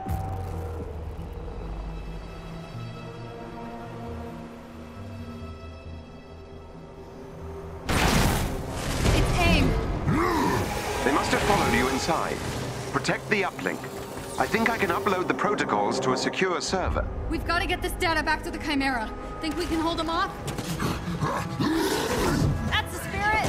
It's AIM. They must have followed you inside. Protect the uplink. I think I can upload the protocols to a secure server. We've got to get this data back to the Chimera. Think we can hold them off? That's the spirit!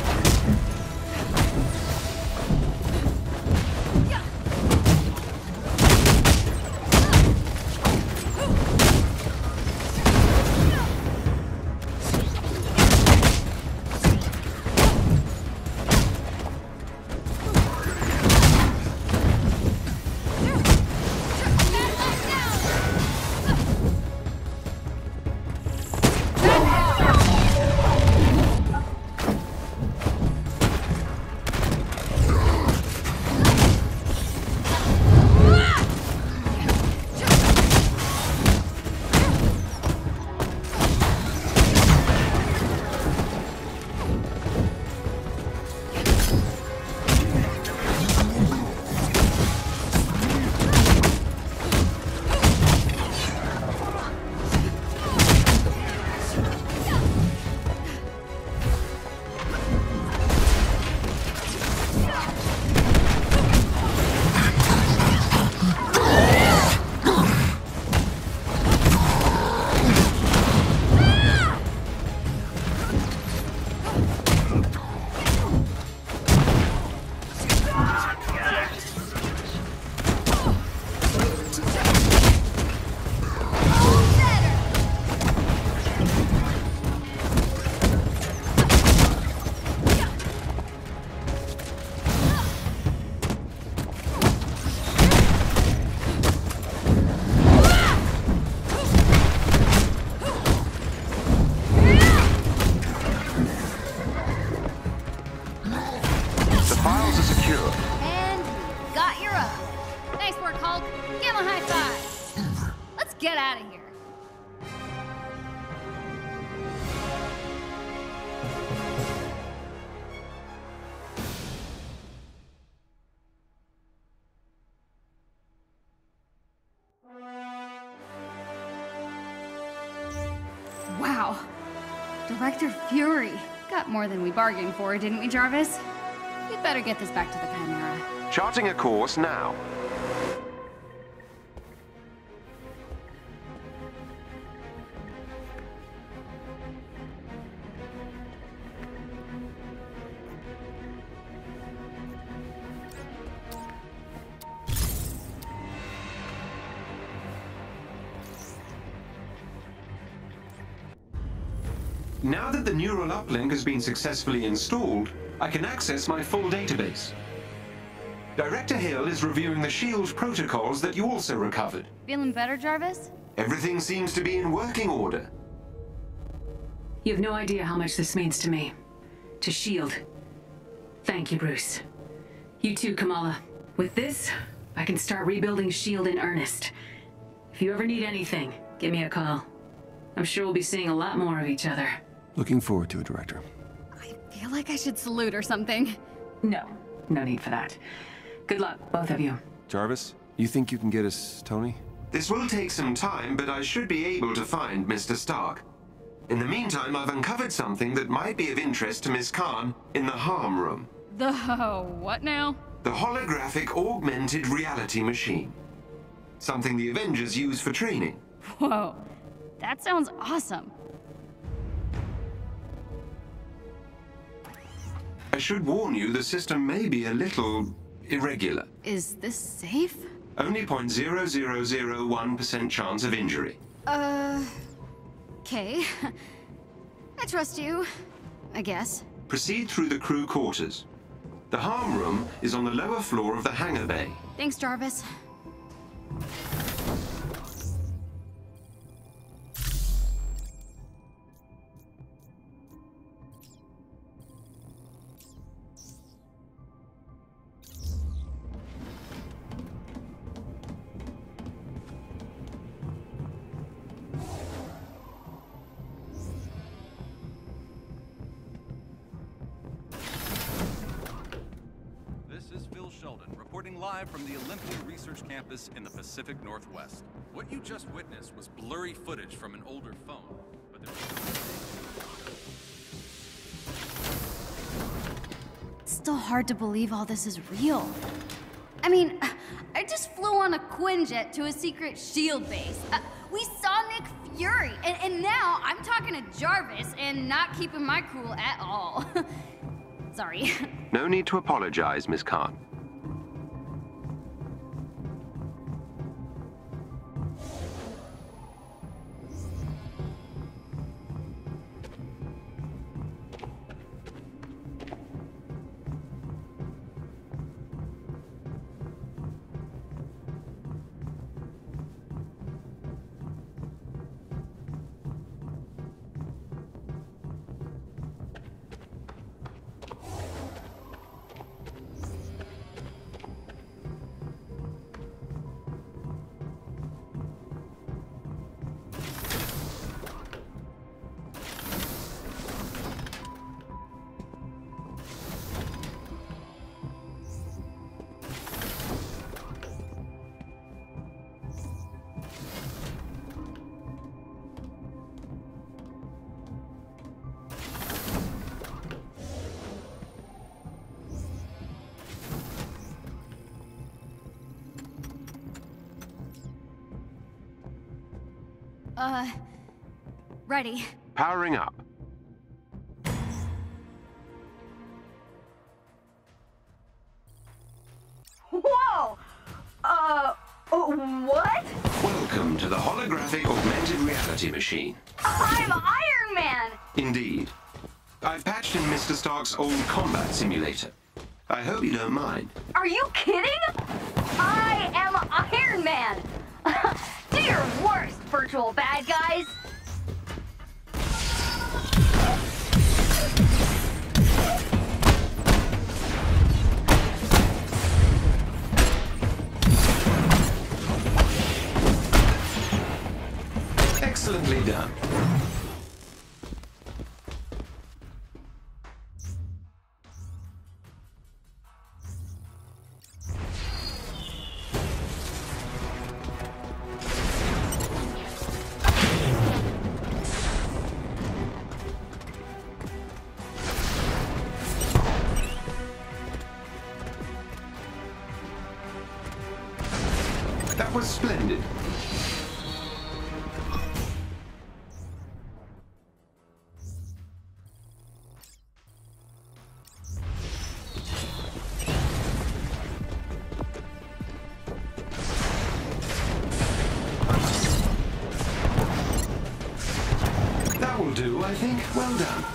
Get out of here. Wow. Director Fury. Got more than we bargained for, didn't we, Jarvis? We'd better get this back to the Chimera. Charting a course now. Now that the neural uplink has been successfully installed, I can access my full database. Director Hill is reviewing the SHIELD protocols that you also recovered. Feeling better, Jarvis? Everything seems to be in working order. You have no idea how much this means to me. To SHIELD. Thank you, Bruce. You too, Kamala. With this, I can start rebuilding SHIELD in earnest. If you ever need anything, give me a call. I'm sure we'll be seeing a lot more of each other. Looking forward to it, Director. I feel like I should salute or something. No need for that. Good luck, both of you. Jarvis, you think you can get us Tony? This will take some time, but I should be able to find Mr. Stark. In the meantime, I've uncovered something that might be of interest to Ms. Khan in the harm room. The what now? The holographic augmented reality machine. Something the Avengers use for training. Whoa, that sounds awesome. I should warn you, the system may be a little irregular. Is this safe? Only 0.0001% chance of injury. Okay. I trust you, I guess. Proceed through the crew quarters. The harm room is on the lower floor of the hangar bay. Thanks, Jarvis. This is Phil Sheldon, reporting live from the Olympia Research Campus in the Pacific Northwest. What you just witnessed was blurry footage from an older phone, but It's still hard to believe all this is real. I mean, I just flew on a Quinjet to a secret SHIELD base. We saw Nick Fury, and now I'm talking to Jarvis and not keeping my cool at all. Sorry. No need to apologize, Miss Khan. Ready. Powering up. Whoa! What? Welcome to the holographic augmented reality machine. I'm Iron Man! Indeed. I've patched in Mr. Stark's old combat simulator. I hope you don't mind. Are you kidding? I am Iron Man! Do your worst, virtual bad guys! Excellently done. That was splendid. That will do, I think. Well done.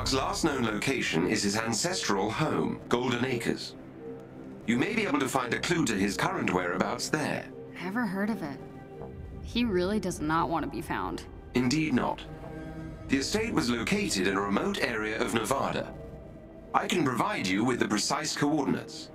Bug's last known location is his ancestral home, Golden Acres. You may be able to find a clue to his current whereabouts there. Never heard of it. He really does not want to be found. Indeed not. The estate was located in a remote area of Nevada. I can provide you with the precise coordinates.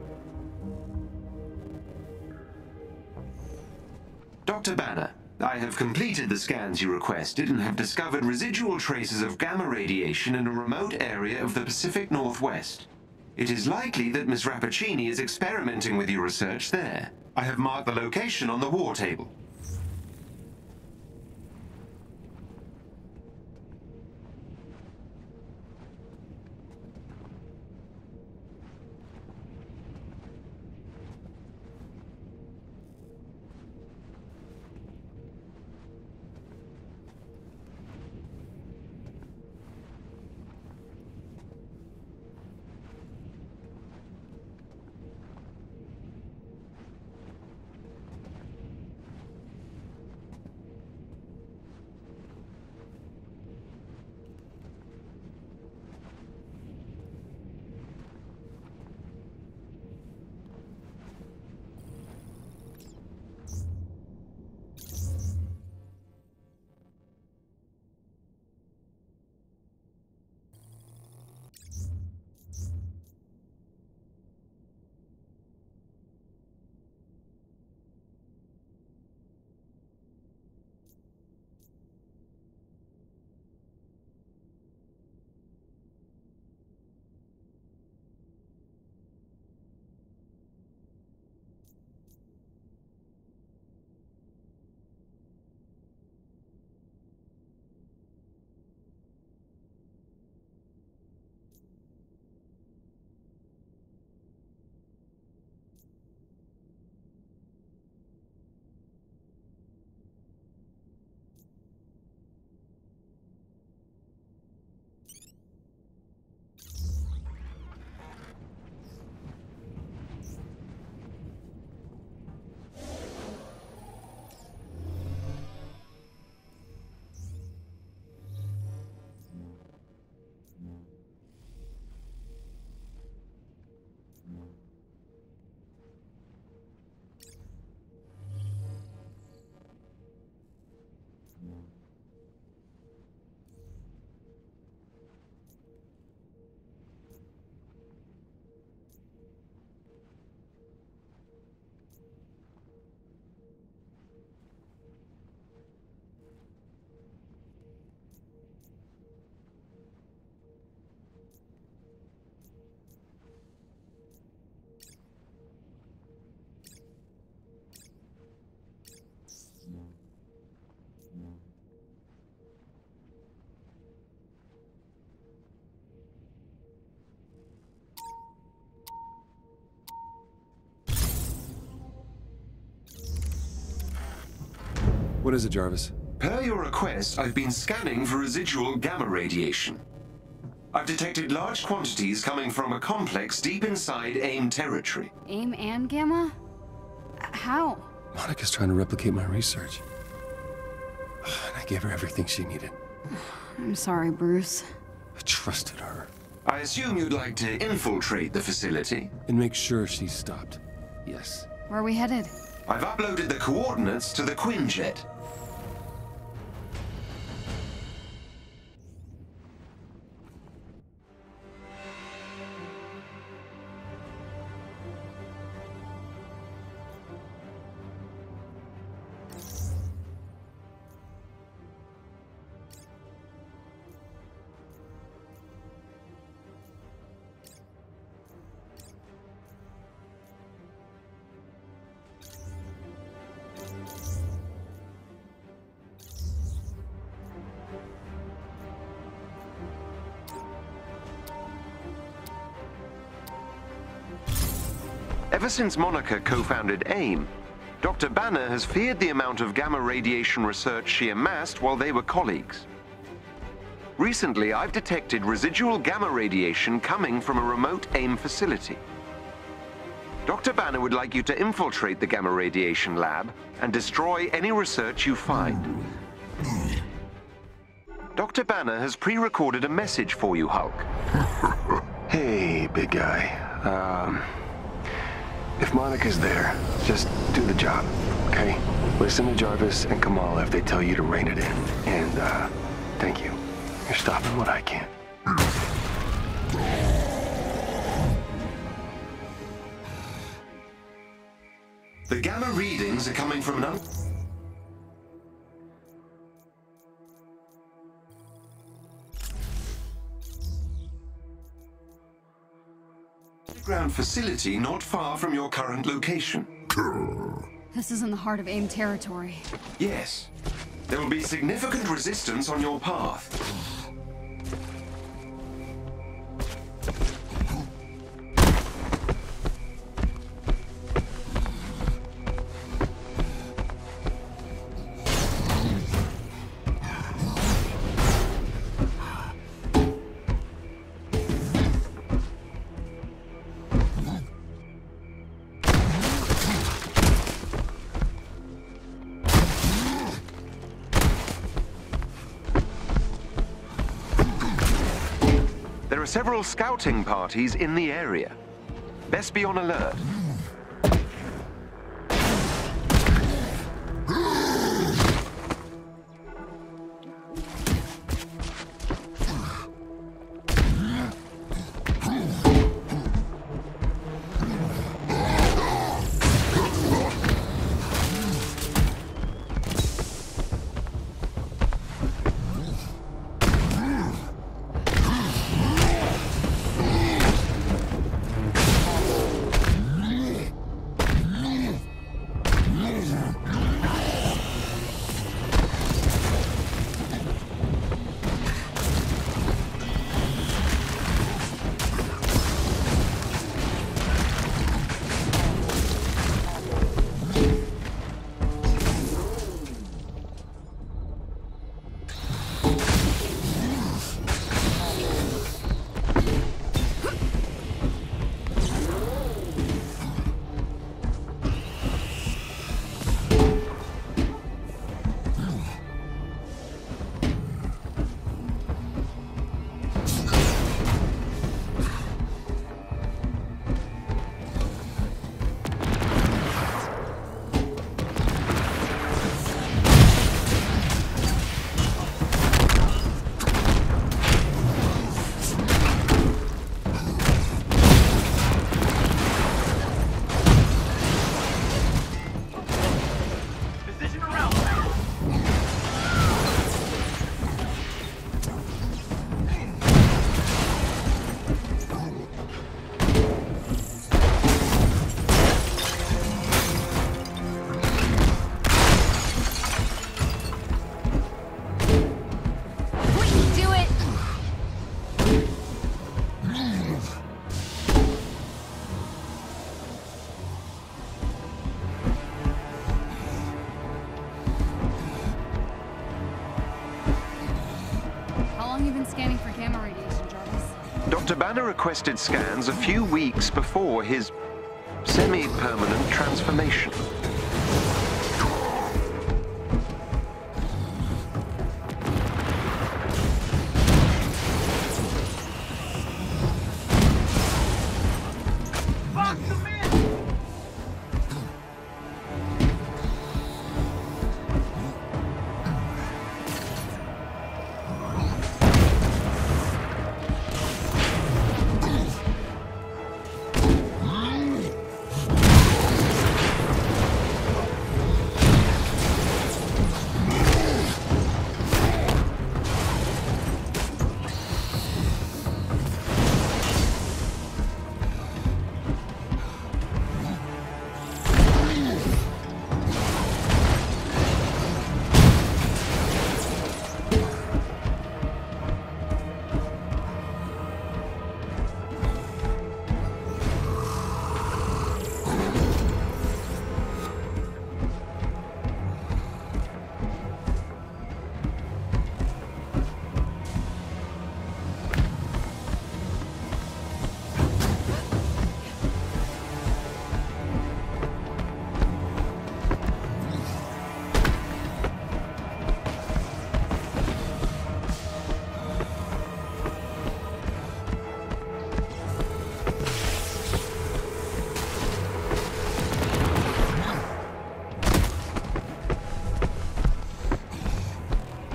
Dr. Banner, I have completed the scans you requested and have discovered residual traces of gamma radiation in a remote area of the Pacific Northwest. It is likely that Ms. Rappaccini is experimenting with your research there. I have marked the location on the war table. What is it, Jarvis? Per your request, I've been scanning for residual gamma radiation. I've detected large quantities coming from a complex deep inside AIM territory. AIM and Gamma? How? Monica's trying to replicate my research. And I gave her everything she needed. I'm sorry, Bruce. I trusted her. I assume you'd like to infiltrate the facility? And make sure she's stopped. Yes. Where are we headed? I've uploaded the coordinates to the Quinjet. Ever since Monica co-founded AIM, Dr. Banner has feared the amount of gamma radiation research she amassed while they were colleagues. Recently, I've detected residual gamma radiation coming from a remote AIM facility. Dr. Banner would like you to infiltrate the gamma radiation lab and destroy any research you find. Dr. Banner has pre-recorded a message for you, Hulk. Hey, big guy. If Monica's there, just do the job, okay? Listen to Jarvis and Kamala if they tell you to rein it in. And, thank you. You're stopping what I can't. The gamma readings are coming from an underground facility not far from your current location. This is in the heart of AIM territory. Yes. There will be significant resistance on your path. There are several scouting parties in the area. Best be on alert. Scanning for gamma radiation, Jarvis. Dr. Banner requested scans a few weeks before his semi-permanent transformation.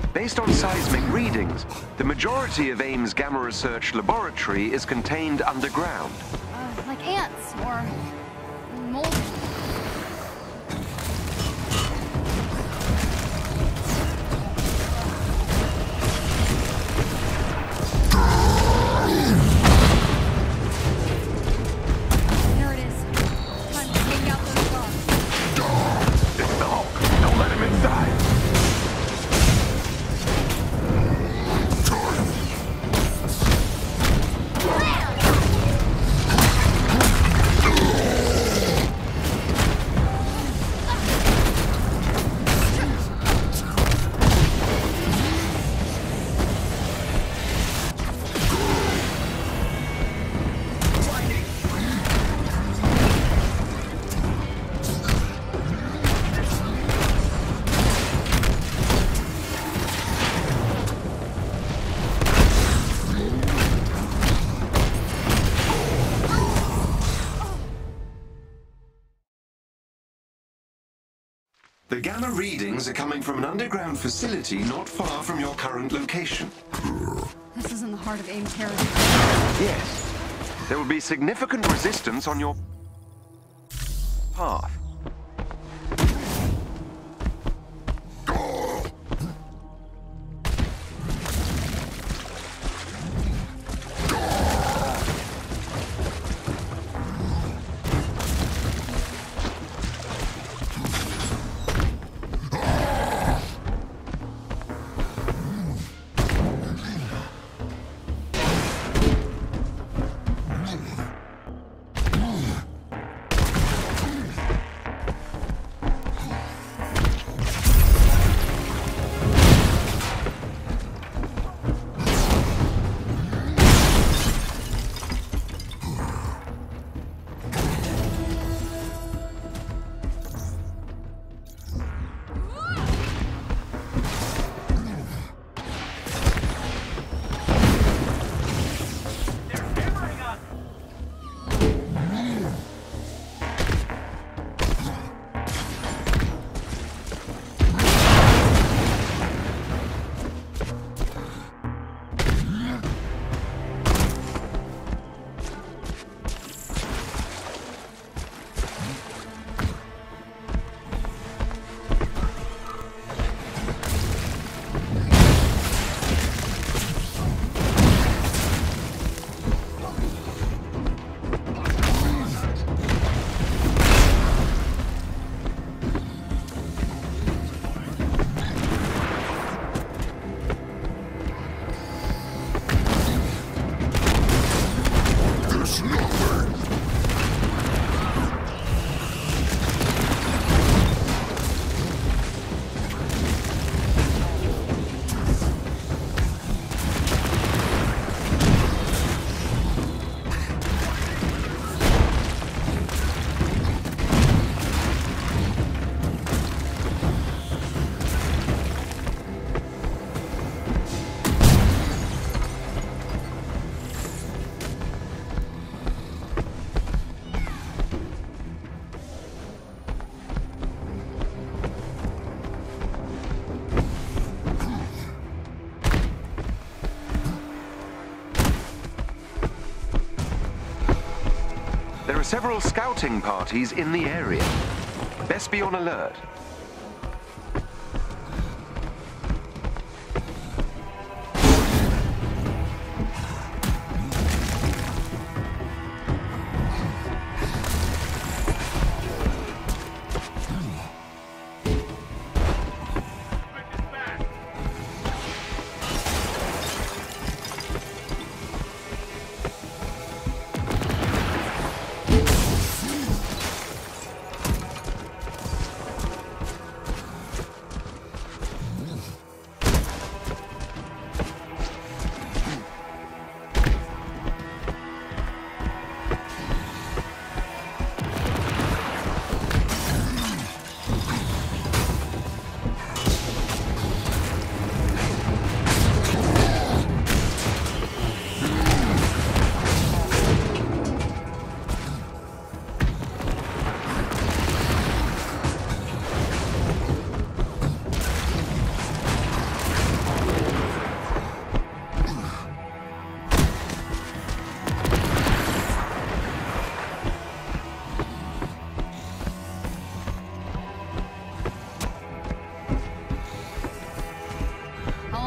Based on seismic readings, the majority of AIM's Gamma Research Laboratory is contained underground. Like ants or mold. There it is. Time to take out those guards. It's the Hulk. Don't let him inside. The gamma readings are coming from an underground facility not far from your current location. This is in the heart of AIM territory. Yes. There will be significant resistance on your path. There are several scouting parties in the area. Best be on alert.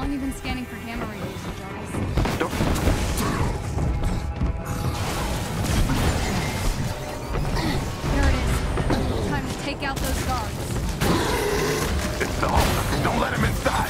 long have you been scanning for gamma radiation, Jarvis? Here it is. Time to take out those guards. It's the Hulk. Don't let him inside.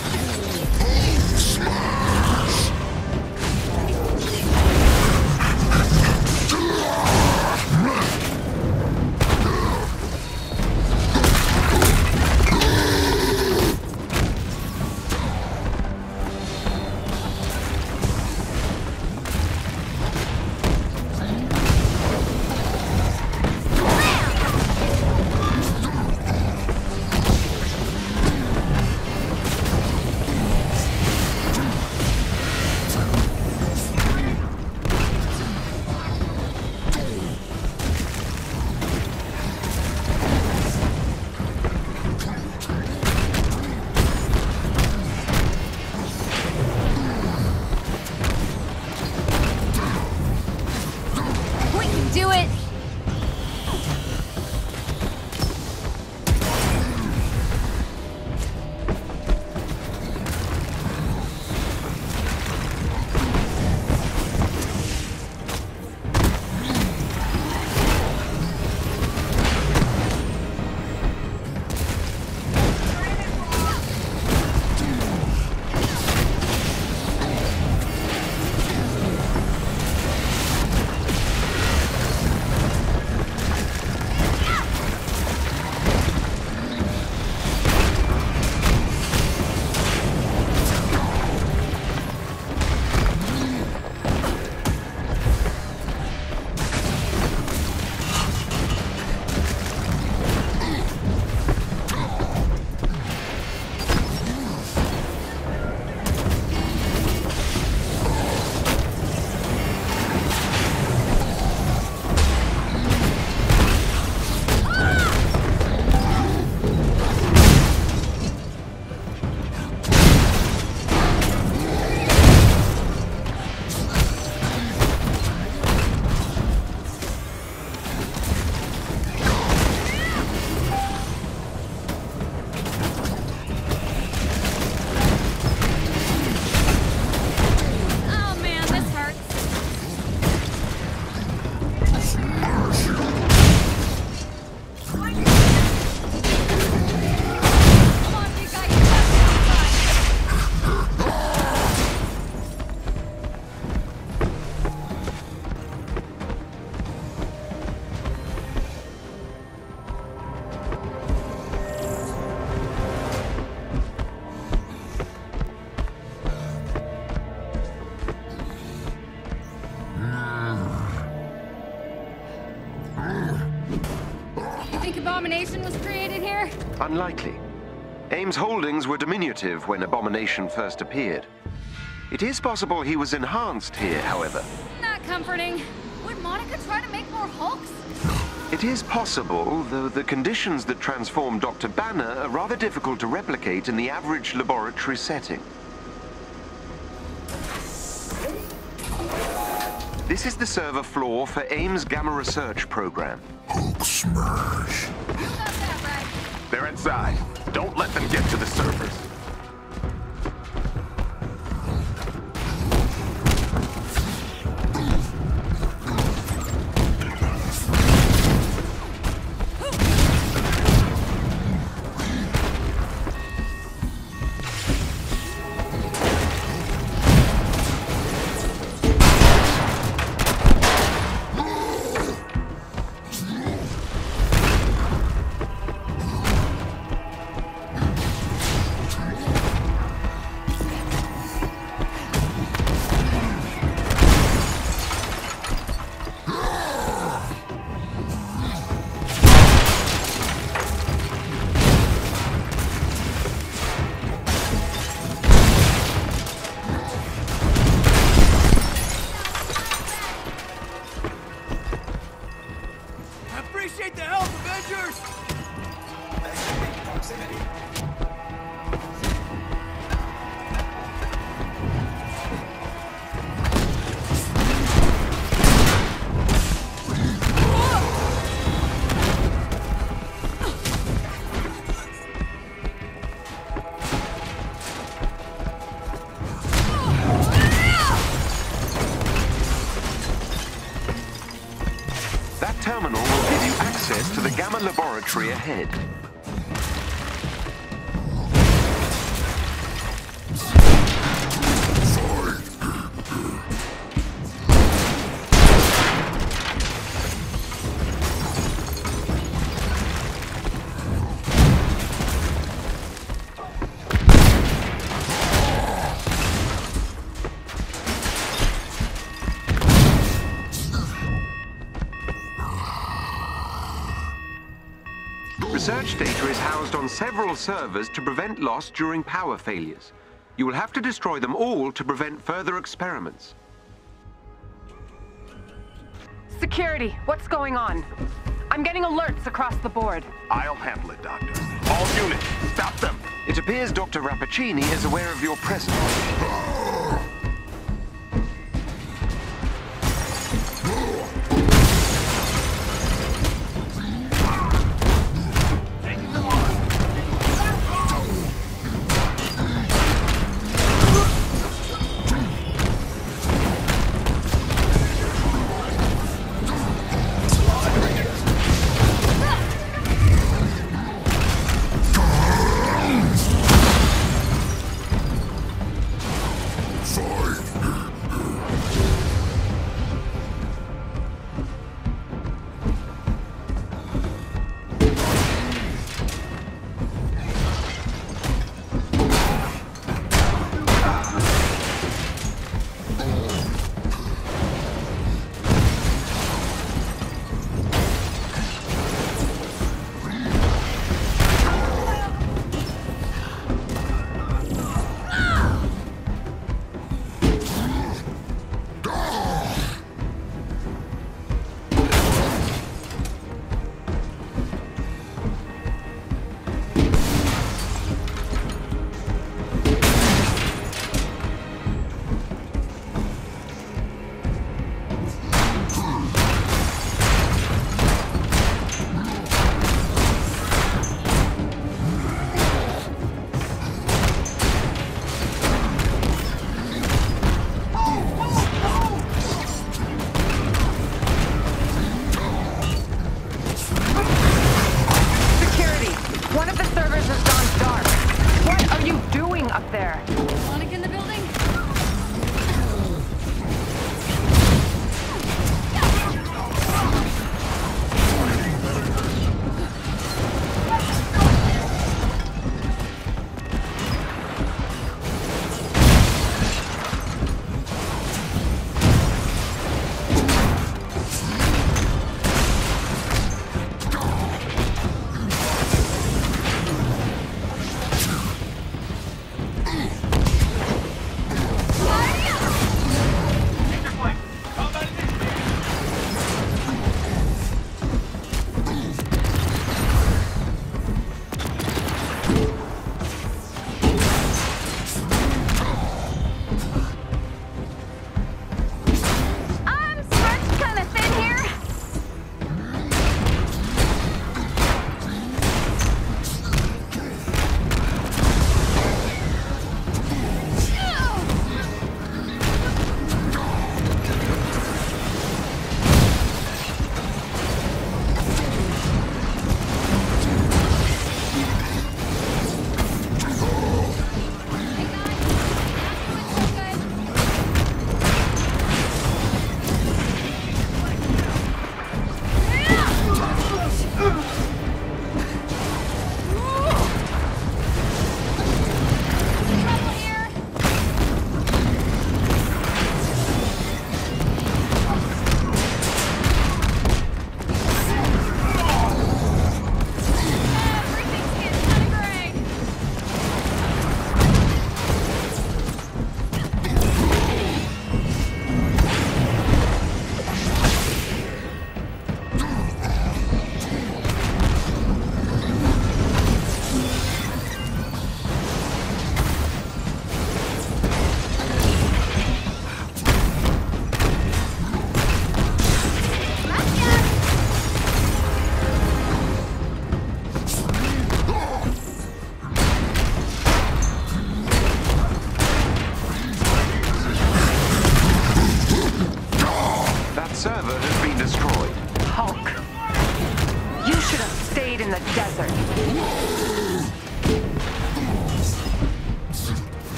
Do it! Abomination was created here? Unlikely. AIM's holdings were diminutive when Abomination first appeared. It is possible he was enhanced here, however. Not comforting. Would Monica try to make more Hulks? It is possible, though the conditions that transform Dr. Banner are rather difficult to replicate in the average laboratory setting. This is the server floor for AIM's Gamma Research program. Hulk smash. You got that right. They're inside. Don't let them get to the servers. Gamma laboratory ahead. Research data is housed on several servers to prevent loss during power failures. You will have to destroy them all to prevent further experiments. Security, what's going on? I'm getting alerts across the board. I'll handle it, Doctor. All units, stop them! It appears Dr. Rappaccini is aware of your presence.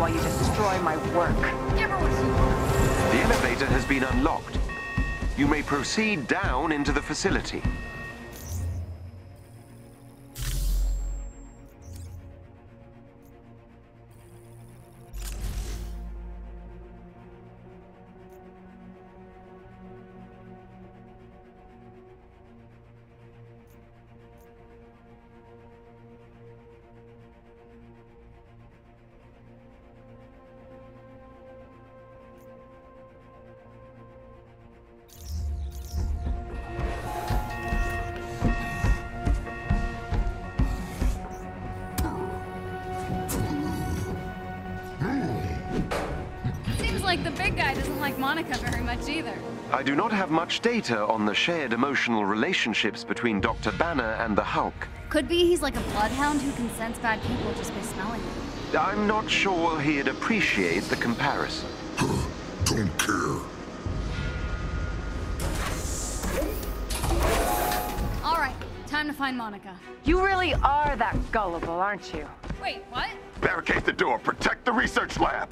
while you destroy my work. Give her what she wants. The elevator has been unlocked. You may proceed down into the facility. Like the big guy doesn't like Monica very much either. I do not have much data on the shared emotional relationships between Dr. Banner and the Hulk. Could be he's like a bloodhound who can sense bad people just by smelling them. I'm not sure he'd appreciate the comparison. Don't care. All right, time to find Monica. You really are that gullible, aren't you? Wait, what? Barricade the door. Protect the research lab.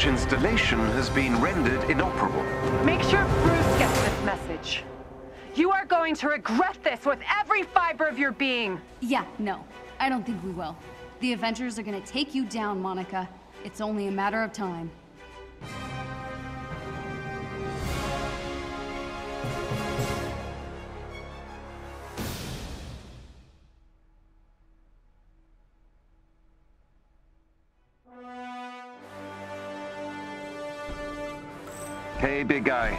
installation has been rendered inoperable. Make sure Bruce gets this message. You are going to regret this with every fiber of your being. Yeah, no. I don't think we will. The Avengers are gonna take you down, Monica. It's only a matter of time. Hey, big guy.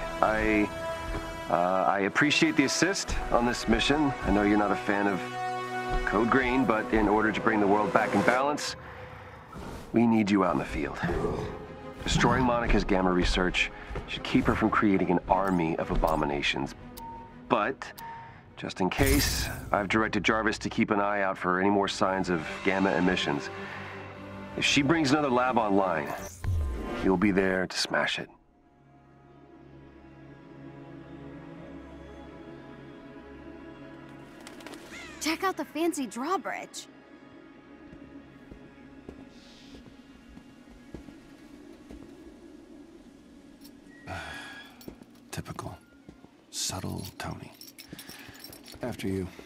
I appreciate the assist on this mission. I know you're not a fan of Code Green, but in order to bring the world back in balance, we need you out in the field. Destroying Monica's gamma research should keep her from creating an army of abominations. But, just in case, I've directed Jarvis to keep an eye out for any more signs of gamma emissions. If she brings another lab online, he'll be there to smash it. Check out the fancy drawbridge. Typical. Subtle Tony. After you.